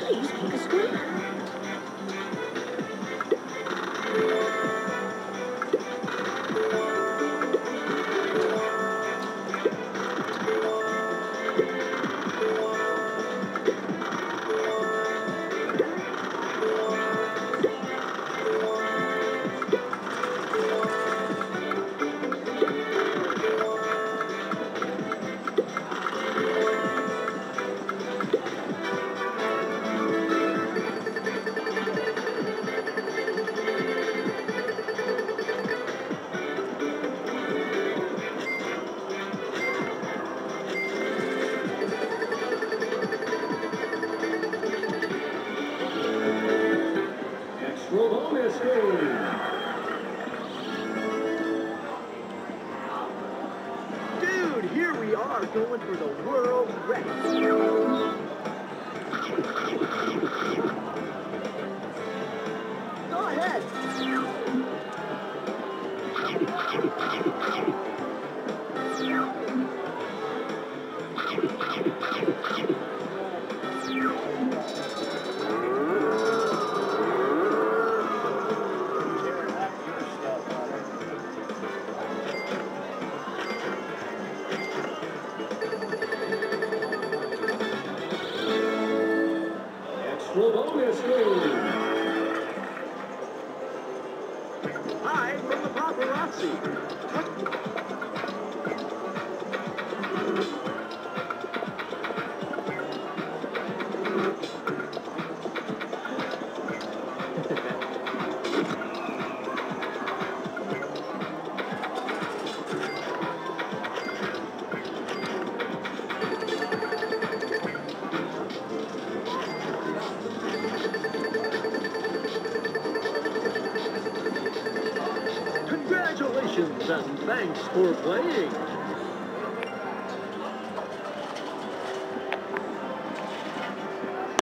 Please pick a square. Extra bonus game. Dude, here we are going for the world record. Go ahead. Extra bonus game. Hi from the paparazzi. Congratulations and thanks for playing.